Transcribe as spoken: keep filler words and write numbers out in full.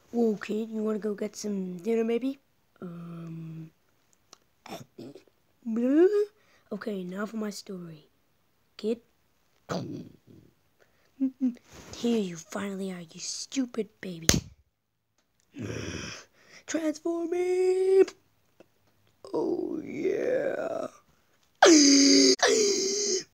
Whoa, kid, you wanna go get some dinner, maybe? Um. Okay, now for my story. Kid? Here you finally are, you stupid baby. Transform me! Oh, yeah.